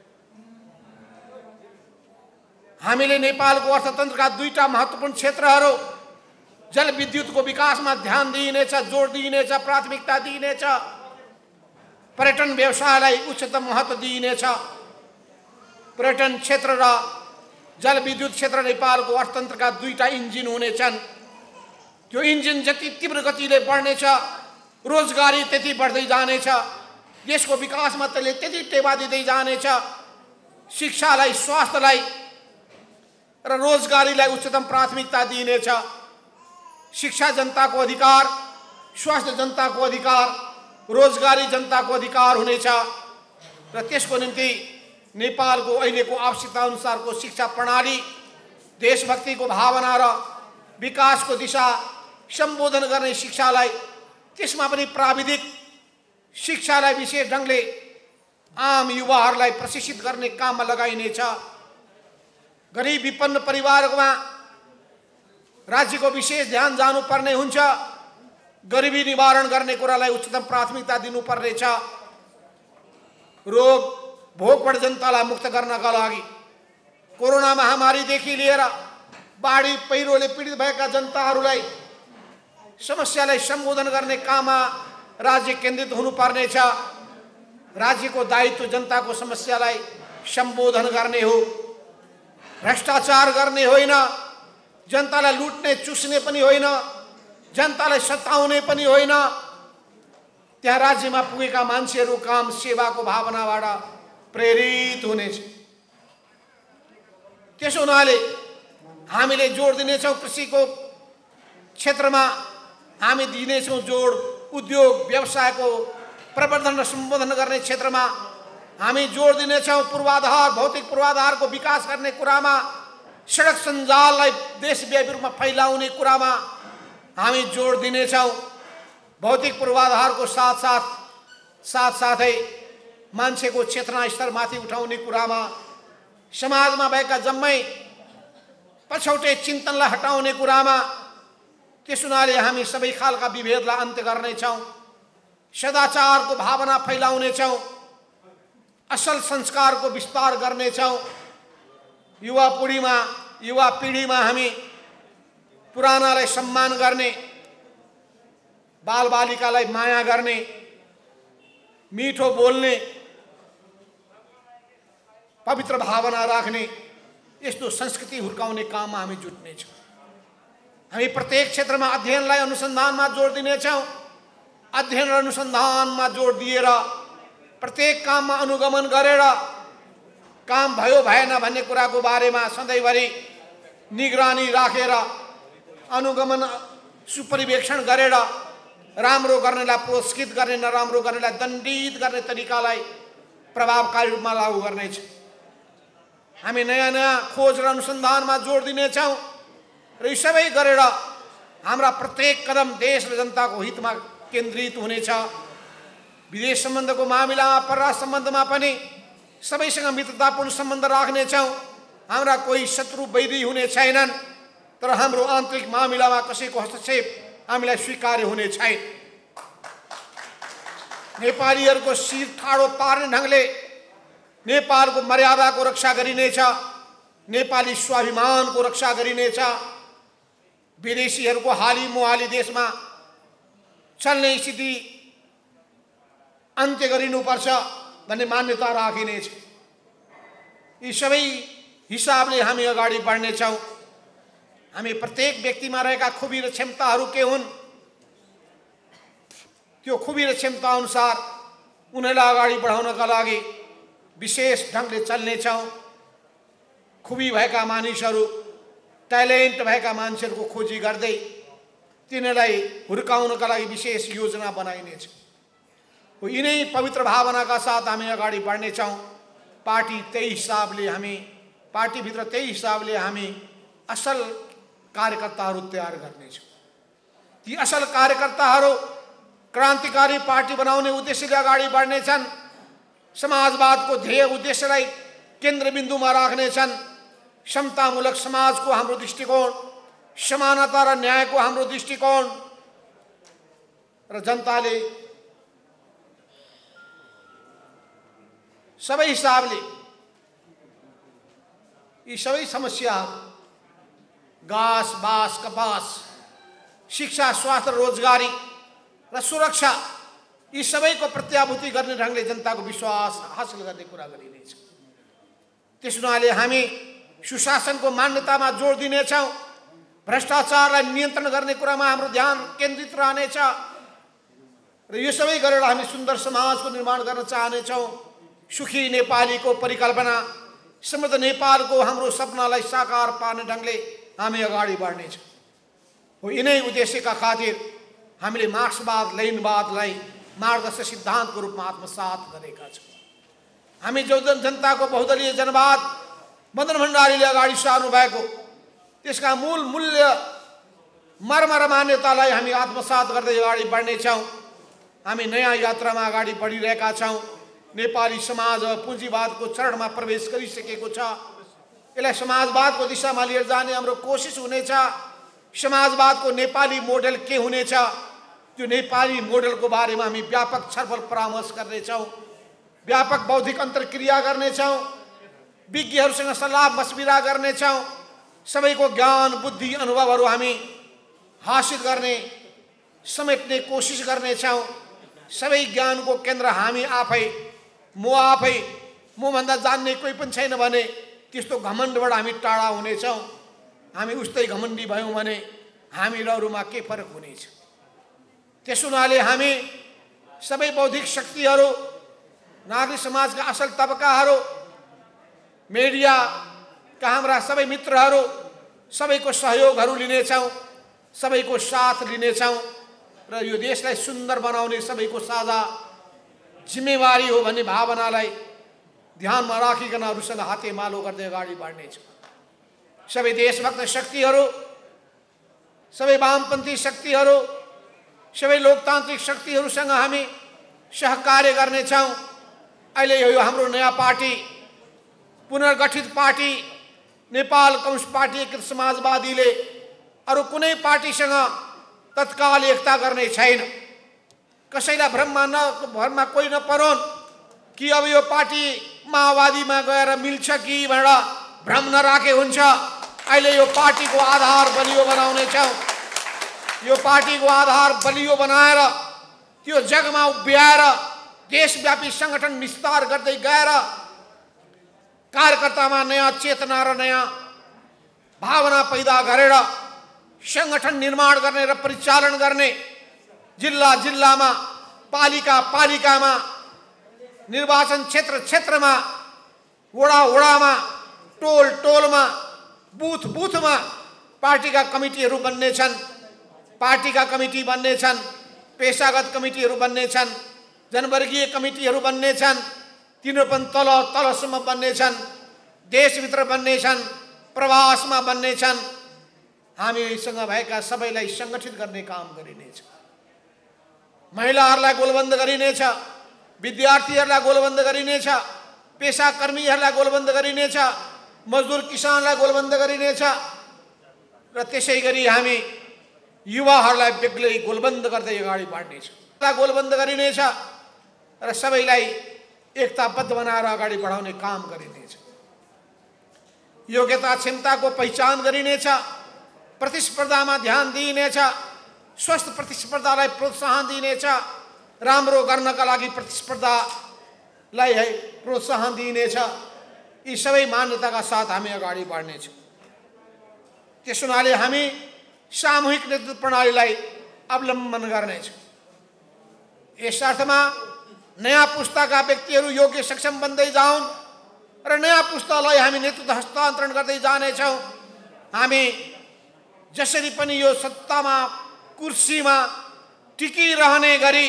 हामीले नेपालको अर्थतन्त्रका दुईटा महत्त्वपूर्ण क्षेत्रहरू, जलविद्युतको विकासमा ध्यान दिइनेछ, जोड दिइनेछ, प्राथमिकता दिइनेछ। पर्यटन व्यवसायलाई उच्चतम महत्त्व दिइनेछ। पर्यटन क्षेत्र र जलविद्युत क्षेत्र नेपालको अर्थतन्त्रका दुईटा इन्जिन हुनेछन्। त्यो इन्जिन जति तीव्र गतिले बढ्नेछ, रोजगारी त्यति बढ्दै जानेछ। देशको विकासमा त्यसले त्यति टेवा दिँदै जानेछ। शिक्षालाई, स्वास्थ्यलाई र रोजगारीलाई उच्चतम प्राथमिकता दिइनेछ। शिक्षा जनताको अधिकार, स्वास्थ्य जनताको अधिकार, रोजगारी जनताको अधिकार हुनेछ र त्यसको निम्ति नेपालको अहिलेको आवश्यकता अनुसारको शिक्षा प्रणाली, देशभक्तिको भावना र विकासको दिशा सम्बोधन गर्ने शिक्षालाई, त्यसमा पनि प्राविधिक शिक्षालाई विशेष ढङ्गले आम युवाहरूलाई प्रशिक्षित गर्ने काममा लगाइनेछ। गरिब विपन्न परिवारकोमा राज्यको विशेष ध्यान जानुपर्ने हुन्छ। गरिबी निवारण गर्ने कुरालाई उच्चतम प्राथमिकता दिनुपर्नेछ। रोग भोगबाट जनतालाई मुक्त गर्नका लागि कोरोना महामारीदेखि लिएर बाढी पहिरोले पीडित भएका जनताहरूलाई समस्यालाई सम्बोधन गर्ने काममा राज्य केन्द्रित हुनुपर्नेछ। राज्यको दायित्व जनताको समस्यालाई सम्बोधन गर्ने हो, भ्रष्टाचार गर्ने होइन, जनतालाई लुट्ने चुस्ने पनि होइन, जनतालाई सताउने पनि होइन। त्यहाँ राज्यमा पुगेका मान्छेहरू काम सेवाको भावनाबाट प्रेरित हुनेछ। त्यसो हुनाले हामीले जोड दिनेछौँ कृषिको क्षेत्रमा, हामी दिनेछौँ जोड उद्योग व्यवसायको प्रवर्धन र सम्बोधन गर्ने क्षेत्रमा, हामी जोड दिनेछौँ पूर्वाधार, भौतिक पूर्वाधारको विकास गर्ने कुरामा, सडक सञ्जाललाई देशव्यापी रूपमा फैलाउने कुरामा हामी जोड दिनेछौँ। भौतिक पूर्वाधारको साथसाथ साथसाथै मान्छेको चेतना स्तर माथि उठाउने कुरामा, समाजमा भएका जम्मै पछौटे चिन्तनलाई हटाउने कुरामा, त्यस हुनाले हामी सबै खालका विभेदलाई अन्त्य गर्नेछौँ। सदाचारको भावना फैलाउनेछौँ। असल संस्कारको विस्तार गर्नेछौँ। युवा पिँढीमा युवा पिँढीमा हामी पुरानालाई सम्मान गर्ने, बालबालिकालाई माया गर्ने, मिठो बोल्ने, पवित्र भावना राख्ने यस्तो संस्कृति हुर्काउने काममा हामी जुट्नेछौँ। हामी प्रत्येक क्षेत्रमा अध्ययनलाई अनुसन्धानमा जोड दिनेछौँ। अध्ययन र अनुसन्धानमा जोड दिएर प्रत्येक काममा अनुगमन गरेर काम भयो भएन भन्ने कुराको बारेमा सधैँभरि निगरानी राखेर, अनुगमन सुपरिवेक्षण गरेर राम्रो गर्नेलाई पुरस्कृत गर्ने, नराम्रो गर्नेलाई दण्डित गर्ने तरिकालाई प्रभावकारी रूपमा लागू गर्नेछ। हामी नयाँ नयाँ खोज र अनुसन्धानमा जोड दिनेछौँ र यी सबै गरेर हाम्रा प्रत्येक कदम देश र जनताको हितमा केन्द्रित हुनेछ। विदेश सम्बन्धको मामिलामा, परराष्ट्र सम्बन्धमा पनि सबैसँग मित्रतापूर्ण सम्बन्ध राख्नेछौँ। हाम्रा कोही शत्रु वैरी हुने छैनन्, तर हाम्रो आन्तरिक मामिलामा कसैको हस्तक्षेप हामीलाई स्वीकार्य हुने छैन। नेपालीहरूको शिर ठाडो पार्ने ढङ्गले नेपालको मर्यादाको रक्षा गरिनेछ, नेपाली स्वाभिमानको रक्षा गरिनेछ। विदेशीहरूको हाली मुहाली देशमा चल्ने स्थिति अन्त्य गरिनुपर्छ भन्ने मान्यता राखिनेछ। यी सबै हिसाबले हामी अगाडि बढ्नेछौँ। हामी प्रत्येक व्यक्तिमा रहेका खुबी र क्षमताहरू के हुन्, त्यो खुबी र क्षमता अनुसार उनीहरूलाई अगाडि बढाउनका लागि विशेष ढङ्गले चल्नेछौँ। खुबी भएका मानिसहरू, ट्यालेन्ट भएका मान्छेहरूको खोजी गर्दै तिनीहरूलाई हुर्काउनका लागि विशेष योजना बनाइनेछ। हो यिनै पवित्र भावनाका साथ हामी अगाडि बढ्नेछौँ। पार्टी त्यही हिसाबले हामी पार्टीभित्र त्यही हिसाबले हामी असल कार्यकर्ताहरू तयार गर्नेछौँ। ती असल कार्यकर्ताहरू क्रान्तिकारी पार्टी बनाउने उद्देश्यले अगाडि बढ्नेछन्। समाजवादको ध्येय उद्देश्यलाई केन्द्रबिन्दुमा राख्नेछन्। समतामूलक समाजको हाम्रो दृष्टिकोण, समानता र न्यायको हाम्रो दृष्टिकोण र जनताले सबै हिसाबले यी सबै समस्याहरू घाँस बाँस कपास, शिक्षा स्वास्थ्य रोजगारी र सुरक्षा यी सबैको प्रत्याभूति गर्ने ढङ्गले जनताको विश्वास हासिल गर्ने कुरा गरिनेछ। त्यस हुनाले हामी सुशासनको मान्यतामा जोड दिनेछौँ। भ्रष्टाचारलाई नियन्त्रण गर्ने कुरामा हाम्रो ध्यान केन्द्रित रहनेछ र यो सबै गरेर हामी सुन्दर समाजको निर्माण गर्न चाहनेछौँ। सुखी नेपालीको परिकल्पना, समृद्ध नेपालको हाम्रो सपनालाई साकार पार्ने ढङ्गले हामी अगाडि बढ्नेछौँ। हो यिनै उद्देश्यका खातिर हामीले मार्क्सवाद लेनिनवादलाई मार्गदर्शक सिद्धान्तको रूपमा आत्मसात गरेका छौँ। हामी जो जनताको बहुदलीय जनवाद मदन भण्डारीले अगाडि सार्नु भएको त्यसका मूल मूल्य मर्म र मान्यतालाई हामी आत्मसात गर्दै अगाडि बढ्नेछौँ। हामी नयाँ यात्रामा अगाडि बढिरहेका छौँ। नेपाली समाज अब पुँजीवादको चरणमा प्रवेश गरिसकेको छ। यसलाई समाजवादको दिशामा लिएर जाने हाम्रो कोसिस हुनेछ। समाजवादको नेपाली मोडेल के हुनेछ, त्यो नेपाली मोडेलको बारेमा हामी व्यापक छलफल परामर्श गर्नेछौँ। व्यापक बौद्धिक अन्तर्क्रिया गर्नेछौँ। विज्ञहरूसँग सल्लाह मशविरा गर्नेछौँ। सबैको ज्ञान बुद्धि अनुभवहरू हामी हासिल गर्ने समेट्ने कोसिस गर्नेछौँ। सबै ज्ञानको केन्द्र हामी आफै, म आफै, मभन्दा जान्ने कोही पनि छैन भने त्यस्तो घमण्डबाट हामी टाढा हुनेछौँ। हामी उस्तै घमण्डी भयौँ भने हामी र अरूमा के फरक हुनेछ। त्यस हुनाले हामी सबै बौद्धिक शक्तिहरू, नागरिक समाजका असल तबकाहरू, मिडियाका हाम्रा सबै मित्रहरू सबैको सहयोगहरू लिनेछौँ, सबैको साथ लिनेछौँ र यो देशलाई सुन्दर बनाउने सबैको साझा जिम्मेवारी हो भन्ने भावनालाई ध्यानमा राखिकन अरूसँग हातेमालो गर्दै अगाडि बढ्नेछौँ। सबै देशभक्त शक्तिहरू, सबै वामपन्थी शक्तिहरू, सबै लोकतान्त्रिक शक्तिहरूसँग हामी सहकार्य गर्नेछौँ। अहिले यो हाम्रो नयाँ पार्टी, पुनर्गठित पार्टी नेपाल कम्युनिस्ट पार्टी एकीकृत समाजवादीले अरू कुनै पार्टीसँग तत्काल एकता गर्ने छैन। कसैलाई भ्रममा न भरमा कोही नपरोन् कि अब यो पार्टी माओवादीमा गएर मिल्छ कि भनेर भ्रम नराखे हुन्छ। अहिले यो पार्टीको आधार बलियो बनाउनेछौँ। यो पार्टीको आधार बलियो बनाएर त्यो जगमा उभ्याएर देशव्यापी सङ्गठन विस्तार गर्दै गएर कार्यकर्तामा नयाँ चेतना र नयाँ भावना पैदा गरेर सङ्गठन निर्माण गर्ने र परिचालन गर्ने, जिल्ला जिल्लामा, पालिका पालिकामा, निर्वाचन क्षेत्र क्षेत्रमा, वडा वडामा, टोल टोलमा, बुथ बुथमा पार्टीका कमिटीहरू बन्नेछन्। पार्टीका कमिटी बन्नेछन्, पेशागत कमिटीहरू बन्नेछन्, जनवर्गीय कमिटीहरू बन्नेछन्। तिनीहरू पनि तल तलसम्म बन्नेछन्, देशभित्र बन्नेछन्, प्रवासमा बन्नेछन्। हामीसँग भएका सबैलाई सङ्गठित गर्ने काम गरिनेछ। महिलाहरूलाई गोलबन्द गरिनेछ, विद्यार्थीहरूलाई गोलबन्द गरिनेछ, पेसाकर्मीहरूलाई गोलबन्द गरिनेछ, मजदुर किसानलाई गोलबन्द गरिनेछ र त्यसै गरी हामी युवाहरूलाई बेग्लै गोलबन्द गर्दै अगाडि बढ्नेछ। गोलबन्द गरिनेछ र सबैलाई एकताबद्ध बनाएर अगाडि बढाउने काम गरिनेछ। योग्यता क्षमताको पहिचान गरिनेछ, प्रतिस्पर्धामा ध्यान दिइनेछ, स्वस्थ प्रतिस्पर्धालाई प्रोत्साहन दिइनेछ, राम्रो गर्नका लागि प्रतिस्पर्धालाई है प्रोत्साहन दिइनेछ। यी सबै मान्यताका साथ हामी अगाडि बढ्नेछौँ। त्यस हुनाले हामी सामूहिक नेतृत्व प्रणालीलाई अवलम्बन गर्नेछौँ। यस अर्थमा नयाँ पुस्ताका व्यक्तिहरू योग्य सक्षम बन्दै जाउन् र नयाँ पुस्तालाई हामी नेतृत्व हस्तान्तरण गर्दै जानेछौँ। हामी जसरी पनि यो सत्तामा कुर्सीमा टिकिरहने गरी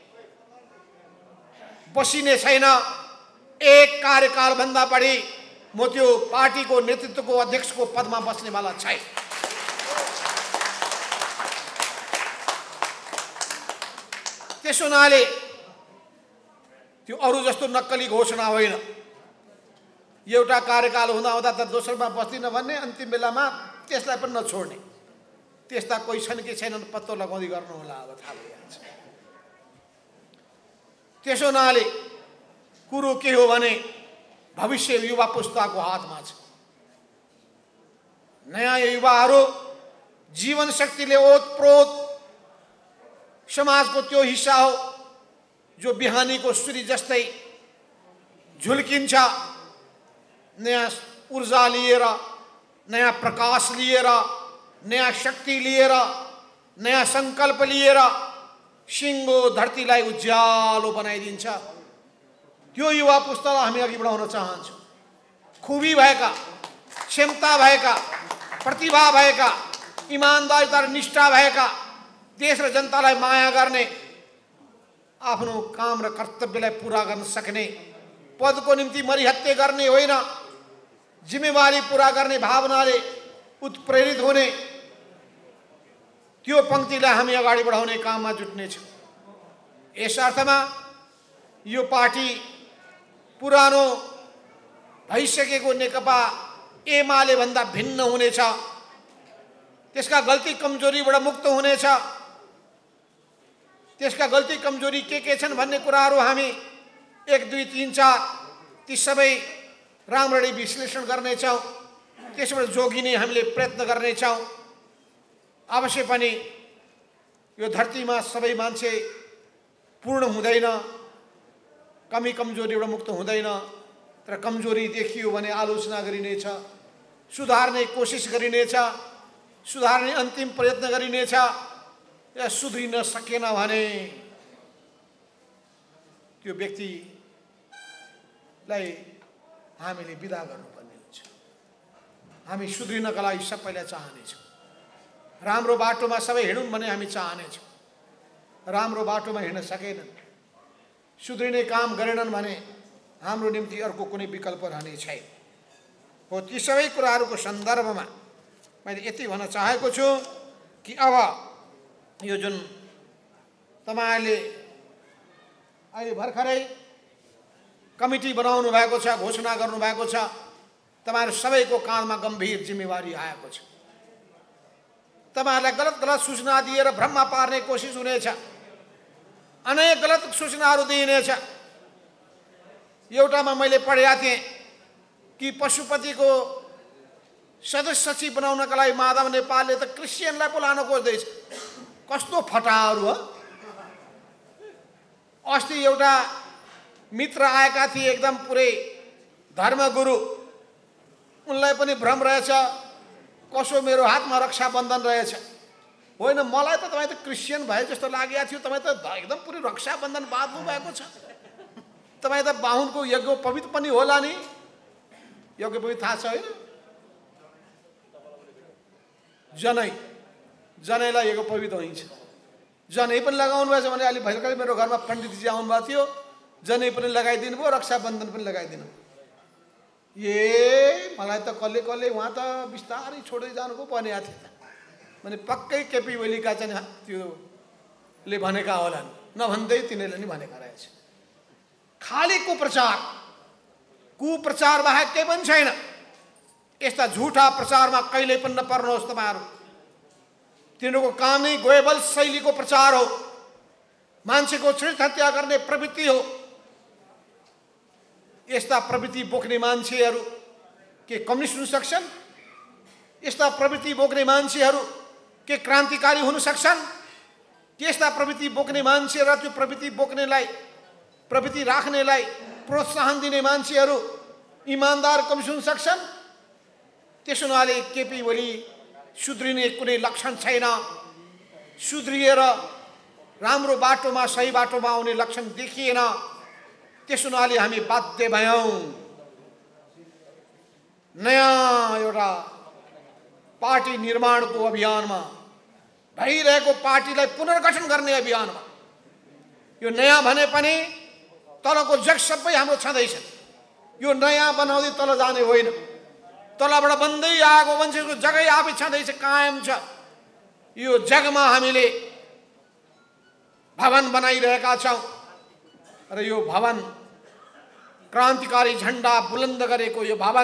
बसिने छैन। एक कार्यकालभन्दा बढी म त्यो पार्टीको नेतृत्वको अध्यक्षको पदमा बस्नेवाला छैन। त्यस हुनाले त्यो अरू जस्तो नक्कली घोषणा होइन, एउटा कार्यकाल हुँदा हुँदा त दोस्रोमा बस्दिन भन्ने, अन्तिम बेलामा त्यसलाई पनि नछोड्ने, त्यस्ता कोही छन् कि छैनन् पत्तो लगाउँदै गर्नु होला। अब थाहा भइहाल्छ। त्यस हुनाले कुरो के हो भने भविष्य युवा पुस्ताको हातमा छ। नयाँ युवाहरू जीवन शक्तिले ओतप्रोत समाजको त्यो हिस्सा हो जो बिहानीको सूर्य जस्तै झुल्किन्छ। नयाँ ऊर्जा लिएर, नयाँ प्रकाश लिएर, नयाँ शक्ति लिएर, नयाँ संकल्प लिएर सिङ्गो धरतीलाई उज्यालो बनाइदिन्छ। त्यो युवा पुस्तालाई हामी अघि बढाउन चाहन्छौँ। खुबी भएका, क्षमता भएका, प्रतिभा भएका, इमान्दारिता र निष्ठा भएका, देश र जनतालाई माया गर्ने, आफ्नो काम र कर्तव्यलाई पुरा गर्न सक्ने, पदको निम्ति मरिहत्ते गर्ने होइन, जिम्मेवारी पुरा गर्ने भावनाले उत्प्रेरित हुने, त्यो पंक्तिलाई हामी अगाडि बढाउने काममा जुट्नेछौँ। यस अर्थमा यो पार्टी पुरानो भइसकेको नेकपा एमाले भन्दा भिन्न हुनेछ। त्यसका गल्ती कमजोरीबाट मुक्त हुनेछ। त्यसका गल्ती कमजोरी के के छन् भन्ने कुराहरू हामी एक दुई तीन चार ती सबै राम्ररी विश्लेषण गर्नेछौँ। त्यसबाट जोगिने हामीले प्रयत्न गर्नेछौँ। अवश्य पनि यो धरतीमा सबै मान्छे पूर्ण हुँदैन, कमी कमजोरीबाट मुक्त हुँदैन। तर कमजोरी देखियो भने आलोचना गरिनेछ, सुधार्ने कोसिस गरिनेछ, सुधार्ने अन्तिम प्रयत्न गरिनेछ। या सुध्रिन सकेन भने त्यो व्यक्तिलाई हामीले बिदा गर्नुपर्ने हुन्छ। हामी सुध्रिनका लागि सबैलाई चाहनेछौँ। राम्रो बाटोमा सबै हिँडुन् भने हामी चाहनेछौँ। राम्रो बाटोमा हिँड्न सकेनन्, सुध्रिने काम गरेनन् भने हाम्रो निम्ति अर्को कुनै विकल्प रहने छैन। हो ती सबै कुराहरूको सन्दर्भमा मैले यति भन्न चाहेको छु कि अब यो जुन तपाईहरुले अहिले भर्खरै कमिटी बनाउनु भएको छ, घोषणा गर्नु भएको छ, तपाईहरु सबैको काँधमा गम्भीर जिम्मेवारी आएको छ। तपाईहरुलाई गलत गलत सूचना दिएर भ्रममा पार्ने कोसिस हुनेछ, अनेक गलत सूचनाहरू दिइनेछ। एउटामा मैले पढेका थिएँ कि पशुपतिको सदस्य सचिव बनाउनका लागि माधव नेपालले त क्रिस्चियनलाई बोलाउन खोज्दैछ। कस्तो फटाहरू हो। अस्ति एउटा मित्र आएका थिए, एकदम पुरै धर्मगुरु, उनलाई पनि भ्रम रहेछ कसो मेरो हातमा रक्षाबन्धन रहेछ। होइन, मलाई त तपाईँ त क्रिस्चियन भए जस्तो लागेको थियो, तपाईँ त एकदम पुरै रक्षाबन्धन बाँध्नु भएको छ। तपाईँ त बाहुनको यज्ञ पवित्र पनि होला नि, यज्ञ पवित्र थाहा छ होइन? जनै जनैलाई यज्ञ पवित्र हुन्छ। जनै पनि लगाउनु भएछ भने अलि भर्खरै मेरो घरमा पण्डितजी आउनुभएको थियो, जनै पनि लगाइदिनु भयो, रक्षाबन्धन पनि लगाइदिनु। ए मलाई त कसले कसले उहाँ त बिस्तारै छोड्दै जानुको भनेको थियो। भने पक्कै केपी ओलीका चाहिँ त्योले भनेका होलान्, नभन्दै तिनीहरूले नि भनेका रहेछ। खाली कुप्रचार, कुप्रचार बाहेक केही पनि छैन। यस्ता झुटा प्रचारमा कहिले पनि नपर्नुहोस् तपाईहरु। तिनीहरूको काम नै गोएबल शैलीको प्रचार हो, मान्छेको छृत हत्या गर्ने प्रवृत्ति हो। यस्ता प्रवृत्ति बोक्ने मान्छेहरू के कम्युनिस्ट हुन सक्छन्? यस्ता प्रवृत्ति बोक्ने मान्छेहरू के क्रान्तिकारी हुन सक्छन्? यस्ता प्रवृत्ति बोक्ने मान्छे र त्यो प्रवृत्ति बोक्नेलाई प्रवृत्ति राख्नेलाई प्रोत्साहन दिने मान्छेहरू इमानदार कम्युनिस्ट हुन सक्छन्? त्यसो हुनाले केपी ओली सुध्रिने कुनै लक्षण छैन। सुध्रिएर राम्रो बाटोमा सही बाटोमा आउने लक्षण देखिएन। त्यसो हुनाले हामी बाध्य भयौं नयाँ एउटा पार्टी निर्माणको अभियानमा, भइरहेको पार्टीलाई पुनर्गठन गर्ने अभियानमा। यो नयाँ भने पनि तलको जग सबै हाम्रो छँदैछ। यो नयाँ बनाउँदै तल जाने होइन, तलबाट बन्दै आएको मान्छेको जगै आफै छँदैछ, कायम छ। यो जगमा हामीले भवन बनाइरहेका छौं र यो भवन क्रान्तिकारी झण्डा बुलन्द गरेको यो भवन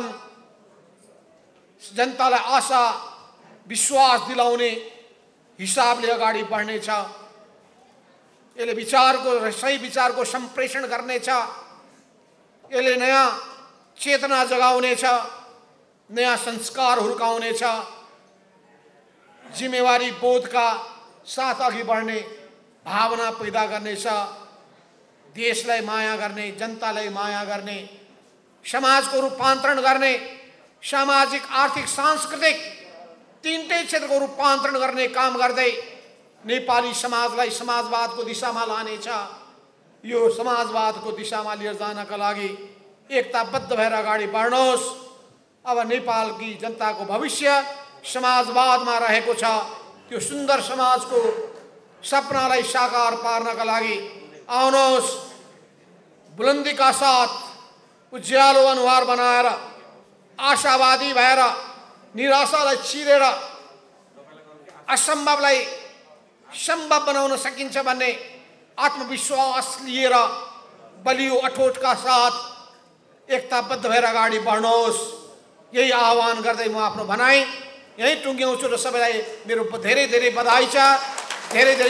जनतालाई आशा विश्वास दिलाउने हिसाबले अगाडि बढ्नेछ। यसले विचारको सही विचारको सम्प्रेषण गर्नेछ। यसले नयाँ चेतना जगाउनेछ, नयाँ संस्कार हुर्काउनेछ, जिम्मेवारी बोधका साथ अघि बढ्ने भावना पैदा गर्नेछ। देशलाई माया गर्ने, जनतालाई माया गर्ने, समाजको रूपान्तरण गर्ने, सामाजिक आर्थिक सांस्कृतिक तीनटै क्षेत्रको रूपान्तरण गर्ने काम गर्दै नेपाली समाजलाई समाजवादको दिशामा लानेछ। यो समाजवादको दिशामा लिएर जानका लागि एकताबद्ध भएर अगाडि बढ्नुहोस्। अब नेपालकी जनताको भविष्य समाजवादमा रहेको छ। त्यो सुन्दर समाजको सपनालाई साकार पार्नका लागि आउनुहोस्। बुलन्दीका साथ उज्यालो अनुहार बनाएर, आशावादी भएर, निराशालाई चिरेर असम्भवलाई सम्भव बनाउन सकिन्छ भन्ने आत्मविश्वास लिएर बलियो अठोटका साथ एकताबद्ध भएर अगाडि बढ्नुहोस्। यही आह्वान गर्दै म आफ्नो भनाइ यही टुङ्ग्याउँछु र सबैलाई मेरो धेरै धेरै बधाई छ, धेरै धेरै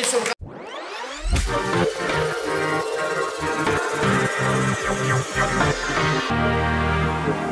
शुभकामना।